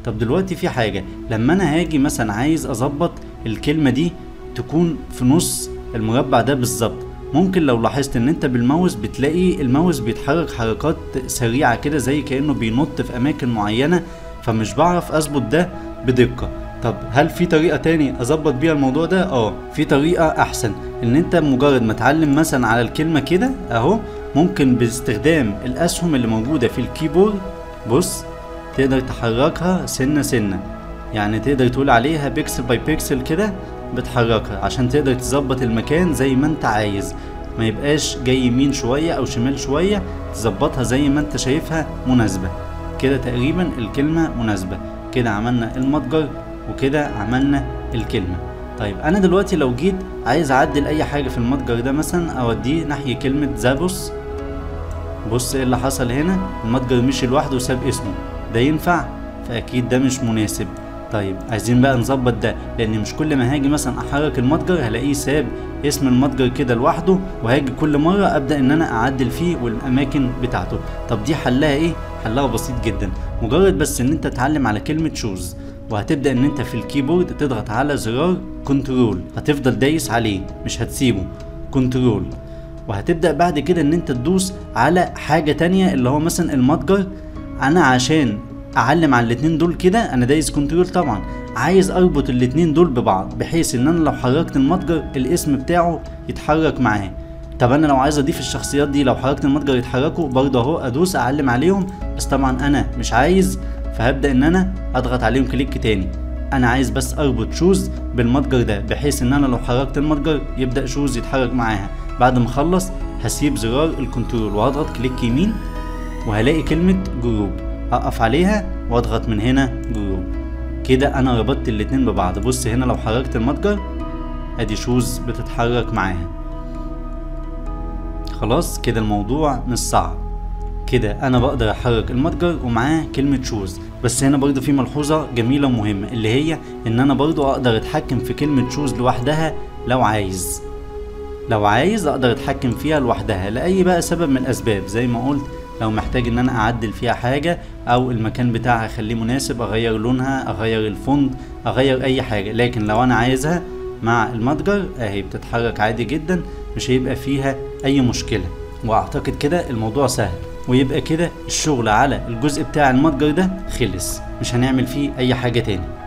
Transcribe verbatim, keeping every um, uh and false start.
طب دلوقتي في حاجة، لما انا هاجي مثلا عايز اظبط الكلمة دي تكون في نص المربع ده بالظبط، ممكن لو لاحظت ان انت بالماوس بتلاقي الماوس بيتحرك حركات سريعة كده زي كأنه بينط في اماكن معينة، فمش بعرف اظبط ده بدقة. طب هل في طريقة تاني اظبط بيها الموضوع ده؟ اه في طريقة احسن، ان انت مجرد ما تعلم مثلا على الكلمة كده اهو، ممكن باستخدام الاسهم اللي موجودة في الكيبورد، بص تقدر تحركها سنة سنة، يعني تقدر تقول عليها بيكسل باي بيكسل كده بتحركها عشان تقدر تظبط المكان زي ما انت عايز، ما يبقاش جاي يمين شوية او شمال شوية، تظبطها زي ما انت شايفها مناسبة. كده تقريبا الكلمة مناسبة. كده عملنا المتجر وكده عملنا الكلمة. طيب انا دلوقتي لو جيت عايز اعدل اي حاجة في المتجر ده، مثلا اوديه ناحية كلمة زابوس، بص ايه اللي حصل هنا، المتجر مشي لوحده وساب اسمه، ده ينفع؟ فاكيد ده مش مناسب. طيب عايزين بقى نظبط ده، لان مش كل ما هاجي مثلا احرك المتجر هلاقيه ساب اسم المتجر كده لوحده، وهاجي كل مرة ابدأ ان انا اعدل فيه والاماكن بتاعته. طب دي حلها ايه؟ حلها بسيط جدا، مجرد بس ان انت تتعلم على كلمة شوز، وهتبدأ ان انت في الكيبورد تضغط على زرار كنترول، هتفضل دايس عليه مش هتسيبه، كنترول، وهتبدأ بعد كده ان انت تدوس على حاجة تانية اللي هو مثلا المتجر. انا عشان اعلم على الاتنين دول كده انا دايس كنترول، طبعا عايز اربط الاتنين دول ببعض بحيث ان انا لو حركت المتجر الاسم بتاعه يتحرك معاه. طب انا لو عايز اضيف الشخصيات دي، لو حركت المتجر يتحركوا برضه اهو، ادوس اعلم عليهم، بس طبعا انا مش عايز، فهبدأ ان انا اضغط عليهم كليك تاني. انا عايز بس اربط شوز بالمتجر ده بحيث ان انا لو حركت المتجر يبدأ شوز يتحرك معاها. بعد ما اخلص هسيب زرار الكنترول وهضغط كليك يمين، وهلاقي كلمة جروب، اقف عليها واضغط من هنا جروب. كده انا ربطت الاتنين ببعض. بص هنا لو حركت المتجر ادي شوز بتتحرك معاها. خلاص كده الموضوع مش صعب، كده انا بقدر احرك المتجر ومعاه كلمة شوز. بس هنا برضو في ملحوظة جميلة ومهمة، اللي هي ان انا برضو اقدر اتحكم في كلمة شوز لوحدها لو عايز، لو عايز اقدر اتحكم فيها لوحدها لاي بقى سبب من الاسباب، زي ما قلت لو محتاج ان انا اعدل فيها حاجة او المكان بتاعها اخليه مناسب، اغير لونها، اغير الفونت، اغير اي حاجة. لكن لو انا عايزها مع المتجر اهي بتتحرك عادي جدا، مش هيبقى فيها اي مشكلة. واعتقد كده الموضوع سهل، ويبقى كده الشغل على الجزء بتاع المتجر ده خلص، مش هنعمل فيه اي حاجة تاني.